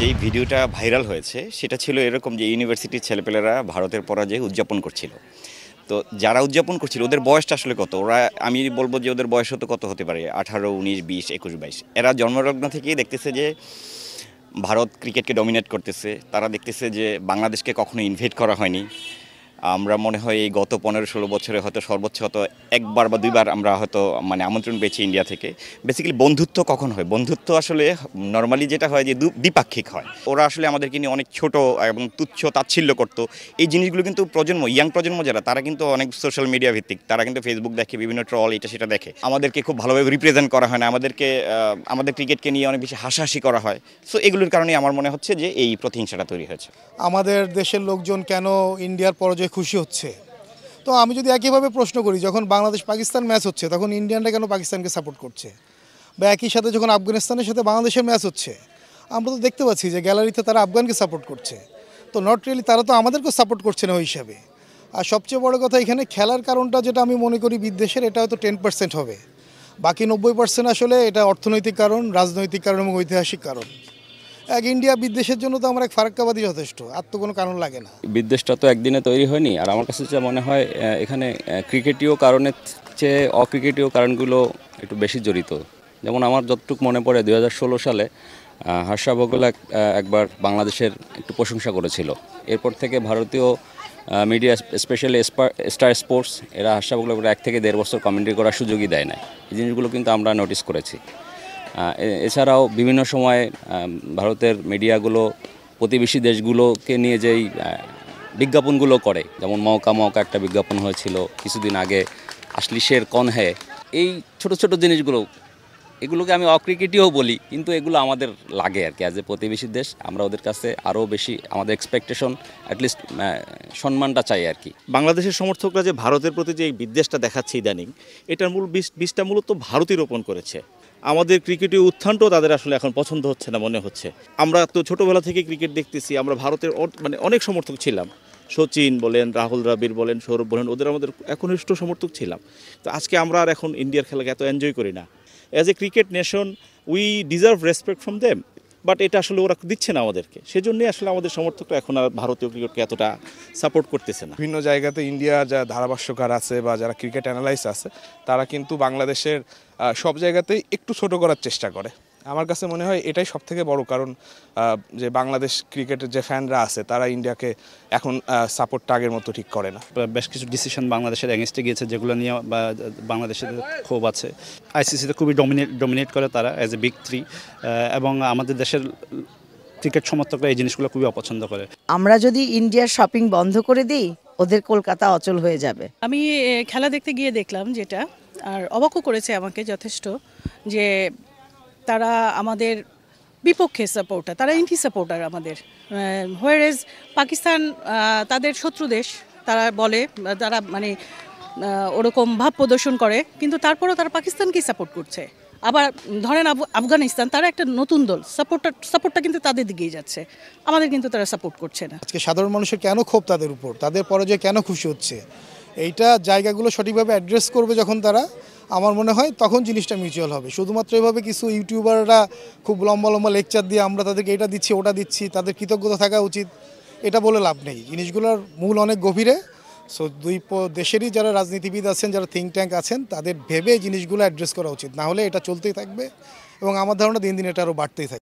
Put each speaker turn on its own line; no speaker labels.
যেই ভিডিওটা ভাইরাল হয়েছে সেটা ছিল এরকম যে ইউনিভার্সিটির ছেলেপেলেরা ভারতের পরাজয় উদযাপন করছিল। তো যারা উদযাপন করছিল ওদের বয়সটা আসলে কত? ওরা আমি বলবো যে ওদের বয়স কত হতে পারে, 18, 19, 20, 21, 22। এরা জন্মলগ্ন থেকেই দেখতেছে যে ভারত ক্রিকেটকে ডমিনেট করতেছে। তারা দেখতেছে যে বাংলাদেশকে কখনো ইনভাইট করা হয়নি। আমরা মনে হয় এই গত 15-16 বছরে হয়তো সর্বোচ্চ হয়তো একবার বা দুইবার আমরা হয়তো মানে আমন্ত্রণ পেয়েছি ইন্ডিয়া থেকে। বেসিক্যালি বন্ধুত্ব কখন হয়? বন্ধুত্ব আসলে নর্মালি যেটা হয় যে দ্বিপাক্ষিক হয়। ওরা আসলে আমাদেরকে নিয়ে অনেক ছোট এবং তুচ্ছ তাচ্ছিল্য করতো। এই জিনিসগুলো কিন্তু ইয়াং প্রজন্ম যারা, তারা কিন্তু অনেক সোশ্যাল মিডিয়া ভিত্তিক। তারা কিন্তু ফেসবুক দেখে, বিভিন্ন ট্রল এটা সেটা দেখে। আমাদেরকে খুব ভালোভাবে রিপ্রেজেন্ট করা হয় না, আমাদের ক্রিকেটকে নিয়ে অনেক বেশি হাসাহাসি করা হয়। সো এগুলোর কারণে আমার মনে হচ্ছে যে এই প্রতিহিংসাটা তৈরি হয়েছে।
আমাদের দেশের লোকজন কেন ইন্ডিয়ার পরাজয়ে খুশি হচ্ছে? তো আমি যদি একইভাবে প্রশ্ন করি, যখন বাংলাদেশ পাকিস্তান ম্যাচ হচ্ছে তখন ইন্ডিয়ানরা কেন পাকিস্তানকে সাপোর্ট করছে? বা একই সাথে যখন আফগানিস্তানের সাথে বাংলাদেশের ম্যাচ হচ্ছে, আমরা তো দেখতে পাচ্ছি যে গ্যালারিতে তারা আফগানকে সাপোর্ট করছে। তো নট রিয়েলি তারা তো আমাদেরকেও সাপোর্ট করছে না ওই হিসাবে। আর সবচেয়ে বড় কথা, এখানে খেলার কারণটা যেটা আমি মনে করি বিদ্বেষের, এটা হয়তো 10% হবে। বাকি 90% আসলে এটা অর্থনৈতিক কারণ, রাজনৈতিক কারণ এবং ঐতিহাসিক কারণ। এক ইন্ডিয়া বিদ্বেষের জন্য তো আমার এক ফারাক্কাবাদী যথেষ্ট, আর তো কোনো কারণ লাগে না।
বিদ্বেষটা তো একদিনে তৈরি হয়নি। আর আমার কাছে যা মনে হয়, এখানে ক্রিকেটীয় কারণের চেয়ে অক্রিকেটীয় কারণগুলো একটু বেশি জড়িত। যেমন আমার যতটুকু মনে পড়ে 2016 সালে হর্ষা ভোগল একবার বাংলাদেশের একটু প্রশংসা করেছিল। এরপর থেকে ভারতীয় মিডিয়া, স্পেশালি স্টার স্পোর্টস, এরা হর্ষা ভোগলের 1 থেকে 1.5 বছর কমেন্ট্রি করার সুযোগই দেয় না। এই জিনিসগুলো কিন্তু আমরা নোটিস করেছি। এছাড়াও বিভিন্ন সময় ভারতের মিডিয়াগুলো প্রতিবেশী দেশগুলোকে নিয়ে যেই বিজ্ঞাপনগুলো করে, যেমন মৌকা একটা বিজ্ঞাপন হয়েছিল কিছুদিন আগে, আসলি শের কন হে, এই ছোট ছোট জিনিসগুলো, এগুলোকে আমি অক্রিকেটীয় বলি, কিন্তু এগুলো আমাদের লাগে আর কি। অ্যাজ এ প্রতিবেশী দেশ আমরা ওদের কাছে আরও বেশি আমাদের এক্সপেকটেশন, অ্যাটলিস্ট সম্মানটা চাই আর কি।
বাংলাদেশের সমর্থকরা যে ভারতের প্রতি যে এই বিদ্বেষটা দেখাচ্ছে ইদানিং, এটার মূল বীজটা মূলত ভারতই রোপণ করেছে। আমাদের ক্রিকেটের উত্থানটাও তাদের আসলে এখন পছন্দ হচ্ছে না মনে হচ্ছে। আমরা তো ছোটোবেলা থেকে ক্রিকেট দেখতেছি, আমরা ভারতের মানে অনেক সমর্থক ছিলাম। সচিন বলেন, রাহুল দ্রাবিড় বলেন, সৌরভ বলেন, ওদের আমাদের একনিষ্ঠ সমর্থক ছিলাম। তো আজকে আমরা আর এখন ইন্ডিয়ার খেলাকে এত এনজয় করি না। As a cricket nation we deserve respect from them, but এটা আসলে ওরা দিচ্ছে না আমাদেরকে। সেজন্যই আসলে আমাদের সমর্থকরা এখন আর ভারতীয় ক্রিকেটকে এতটা সাপোর্ট করতেছে না।
বিভিন্ন জায়গাতে ইন্ডিয়ার যারা ধারাভাষ্যকার আছে বা যারা ক্রিকেট অ্যানালাইস আছে, তারা কিন্তু বাংলাদেশের সব জায়গাতেই একটু ছোট করার চেষ্টা করে। আমার কাছে মনে হয় এটাই সবথেকে বড় কারণ, যে বাংলাদেশ ক্রিকেটের যে ফ্যানরা আছে তারা ইন্ডিয়াকে এখন সাপোর্টটা আগের মতো ঠিক করে না।
বেশ কিছু ডিসিশন বাংলাদেশের এগেনস্টে গিয়েছে, যেগুলো নিয়ে বা বাংলাদেশের ক্ষোভ আছে। আইসিসিতে খুবই ডমিনেট করে তারা অ্যাজ এ বিগ 3, এবং আমাদের দেশের ক্রিকেট সমর্থকরা এই জিনিসগুলো খুবই অপছন্দ করে।
আমরা যদি ইন্ডিয়ার শপিং বন্ধ করে দিই, ওদের কলকাতা অচল হয়ে যাবে।
আমি খেলা দেখতে গিয়ে দেখলাম যেটা, আর অবাকও করেছে আমাকে যথেষ্ট, যে তারা আমাদের বিপক্ষে সাপোর্টার, তারা এন্টি সাপোর্টার আমাদের। হোয়ারেজ পাকিস্তান তাদের শত্রু দেশ, তারা বলে, তারা মানে ওরকম ভাব প্রদর্শন করে, কিন্তু তারপরেও তারা পাকিস্তানকেই সাপোর্ট করছে। আবার ধরেন আফগানিস্তান, তারা একটা নতুন দল, সাপোর্টটা কিন্তু তাদের দিকেই যাচ্ছে, আমাদের কিন্তু তারা সাপোর্ট করছে না।
আজকে সাধারণ মানুষের কেন ক্ষোভ তাদের উপর, তাদের পরাজয়ে কেন খুশি হচ্ছে, এইটা জায়গাগুলো সঠিকভাবে অ্যাড্রেস করবে যখন তারা, আমার মনে হয় তখন জিনিসটা মিউচুয়াল হবে। শুধুমাত্র এভাবে কিছু ইউটিউবাররা খুব লম্বা লম্বা লেকচার দিয়ে আমরা তাদেরকে এটা দিচ্ছি ওটা দিচ্ছি, তাদের কৃতজ্ঞতা থাকা উচিত, এটা বলে লাভ নেই। জিনিসগুলোর মূল অনেক গভীরে। সো দুই দেশেরই যারা রাজনীতিবিদ আছেন, যারা থিঙ্ক ট্যাঙ্ক আছেন, তাদের ভেবে জিনিসগুলো অ্যাড্রেস করা উচিত, না হলে এটা চলতেই থাকবে এবং আমার ধারণা দিন দিন এটা আরও বাড়তেই থাকবে।